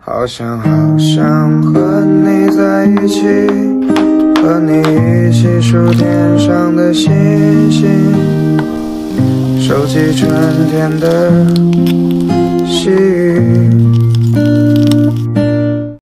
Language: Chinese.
好想和你在一起，和你一起数天上的星星，收集春天的